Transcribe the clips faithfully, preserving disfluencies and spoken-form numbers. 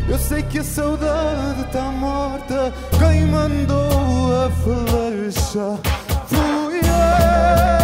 Eu sei que a saudade tá morta, quem mandou a flecha fui eu.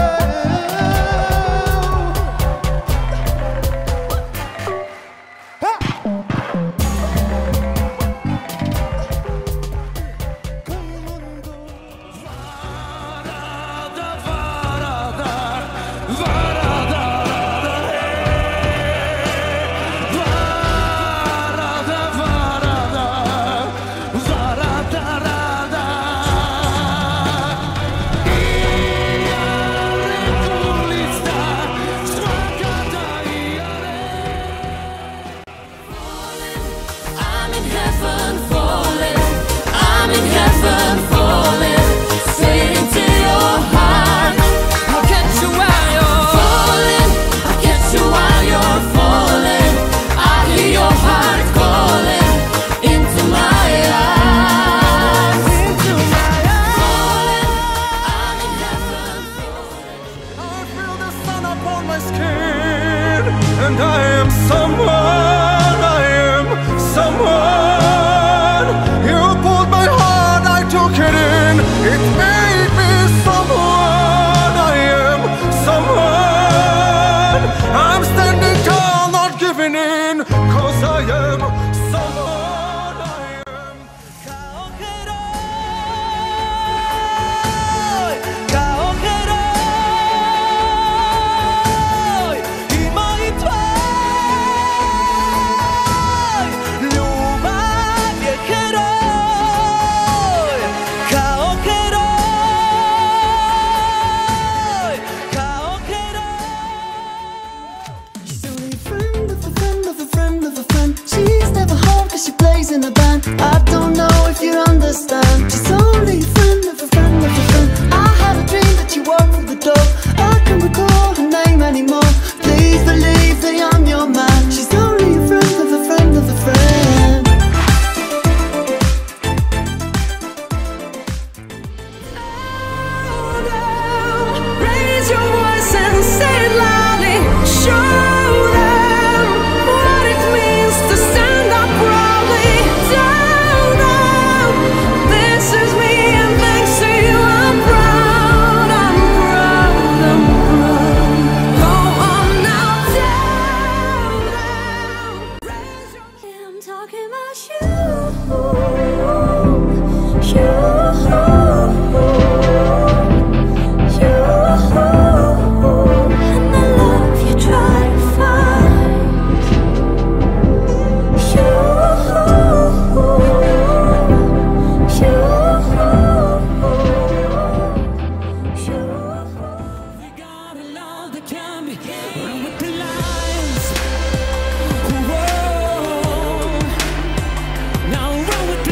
And I am someone, I am someone. You pulled my heart, I took it in. It made me someone, I am someone. I'm standing tall, not giving in, 'cause I am someone, I am. She plays in a band. I don't know if you understand. She's only a friend of a friend of a friend. I have a dream that you walk through the door. I can't recall her name anymore. Please believe that I'm your man. She's only a friend of a friend of a friend. Oh, no. Raise your voice and say it loudly. Show them what it means to stand up proudly. Now run with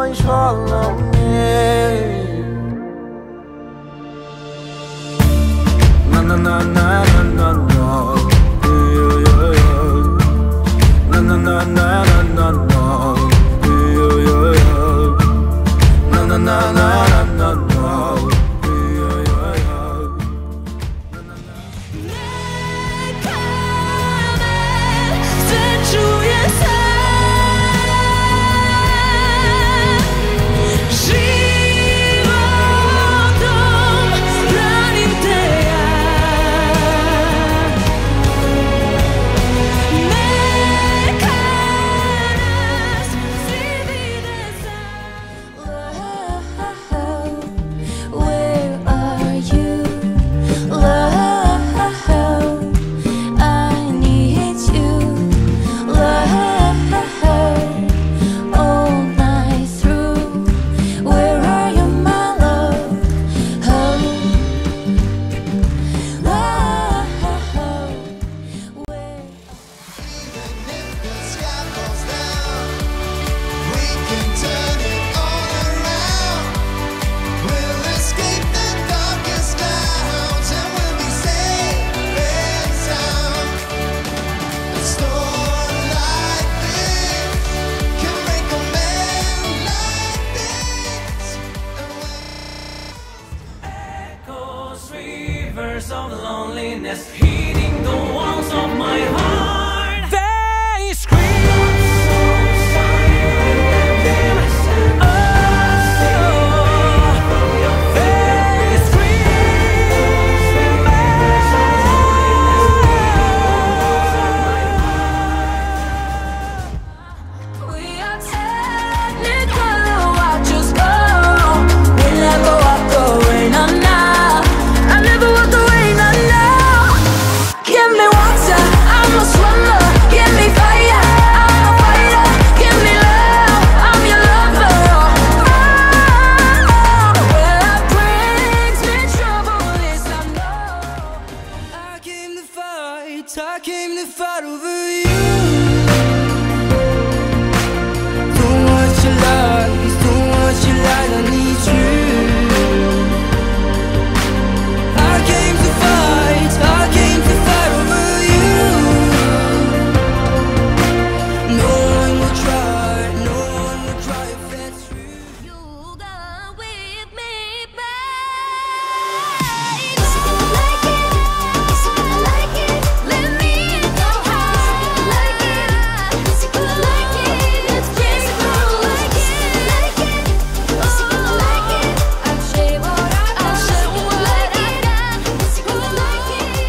mais vala mnie. Na na na na na na na, yeah, yeah, yeah. Na na na na na na na, yeah, yeah, yeah. Na na na na na na, yeah, yeah, yeah. czuję sam, životom branim te ja. Neka nas svi vide sam. Love, where are you? Love, I need you. Love, all night through. Where are you, my love? Oh, love, where? Even if the sky falls down, we can turn it all around. We'll escape the darkest clouds and we'll be safe and sound. A storm like this can make a man like this. Echoes, rivers of loneliness, hitting the walls of my heart. They scream. We are technical, watch us go. We never walk away, no, no. I never walk away, no, no. Give me water, I'm a swimmer. Give me fire, I'm a fighter. Give me love, I'm your lover. Oh, well, what brings me trouble is I know I came to fight, I came to fight over you. Too much you lies, too much you lies, I need you. I came to fight, I came to fight over you. No one will try, no one will try if that's true. You go with me, babe. Like it, like it, let me know how. Like it, like it, let's get through. Like it, like it, oh, like it. I'll say what I got, I'll say what I got. Like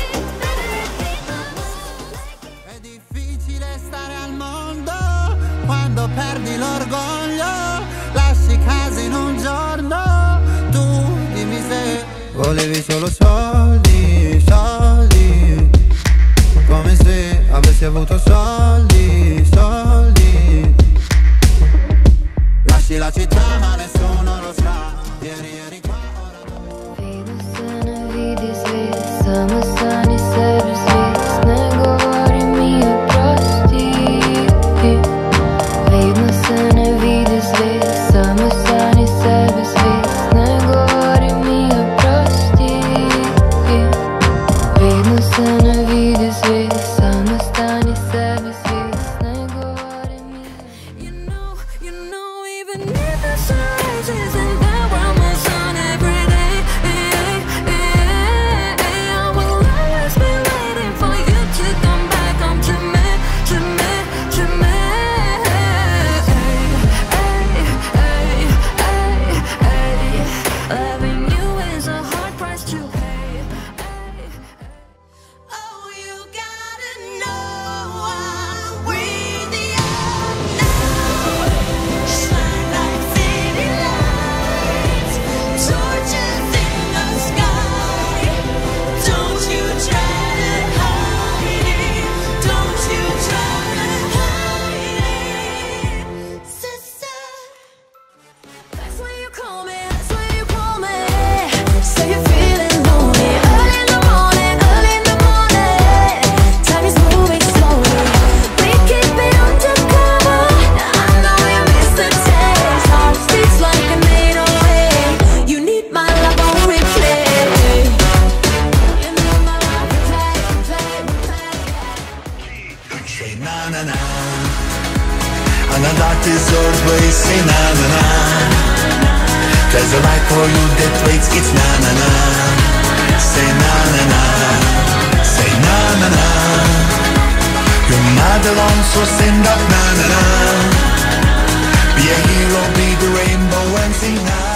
it, È difficile stare al mondo quando perdi l'orgoglio, lasci casa in un giorno. Tu dimmi se volevi solo soldi, soldi, come se avessi avuto soldi, soldi. Lasci la città ma nessuno lo sa. Ieri eri qua, ora Видно свет, самостанет себе свет. Не говори ми о прости. Видно се, не види свет, самостанет себе свет. Не говори ми о прости. Видно се, не види свет, самостанет себе свет. Не говори ми. You know, you know, even if it's Say na na na. And the dark deserves place. Say na na na. There's a light for you that waits. It's na na na. Say na na na. Say na na na. You're not alone, so stand up na na na. Be a hero, be the rainbow and sing na.